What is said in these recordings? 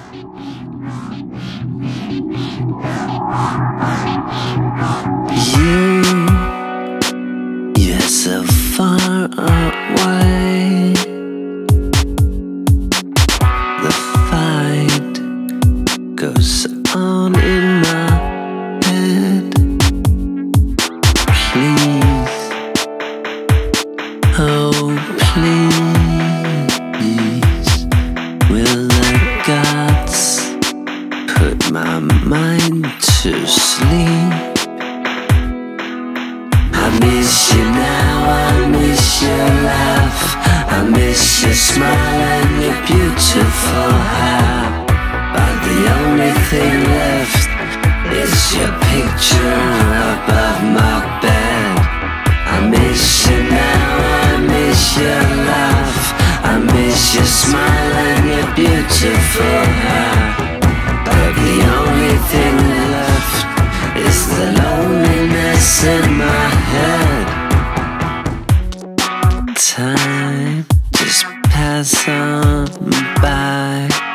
You're so far away. The fight goes on in my head. Please, oh please, will the gods put my mind to sleep? I miss you now, I miss your laugh, I miss your smile and your beautiful hair. But the only thing left is your picture above my bed. I miss you now, I miss your laugh, I miss your smile and your beautiful hair. But the only thing left is the loneliness in my head. Time just pass on by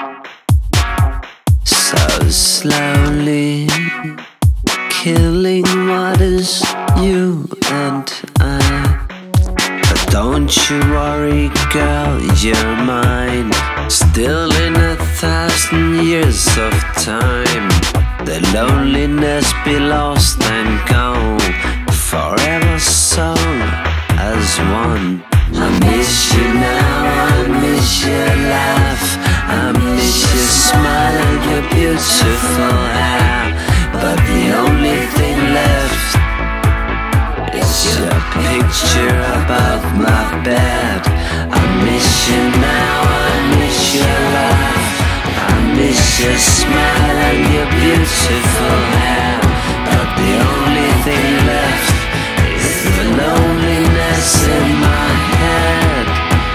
so slowly, killing what is you and I. But don't you worry, girl, you're mine. Still in 1,000 years of time, the loneliness be lost and gone, forever sung as one. I miss you now, I miss your laugh, I miss your smile and your beautiful hair. But the only thing left is your picture above my bed. I miss you now, I miss your laugh, I miss your smile and your beautiful hair. But the only thing left is the loneliness in my head.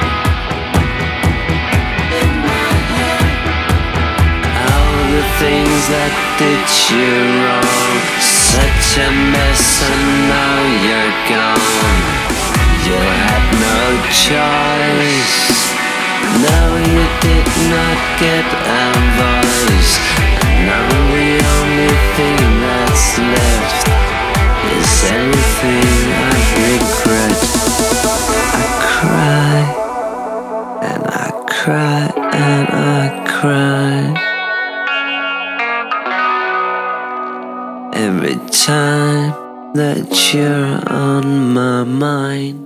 In my head. All the things that did you wrong, such a mess, and now you're gone. You had no choice. No, you did not get a voice. And now the only thing that's left is everything I regret. I cry, and I cry, and I cry. Every time that you're on my mind.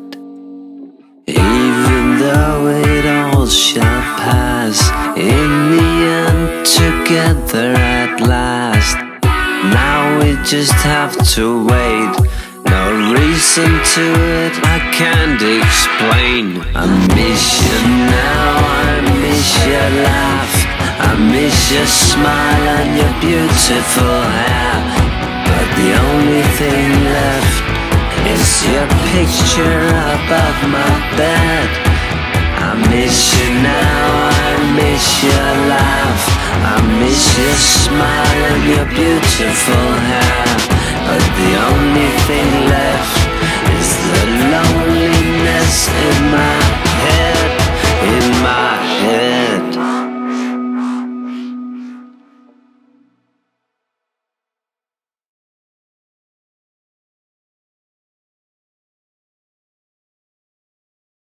Even though it all shall pass, in the end together at last. Now we just have to wait, no reason to it, I can't explain. I miss you now, I miss your laugh, I miss your smile and your beautiful hair. But the only thing left is your picture above my bed. I miss you now, I miss your laugh, I miss your smile and your beautiful hair. But the only thing left is the loneliness in my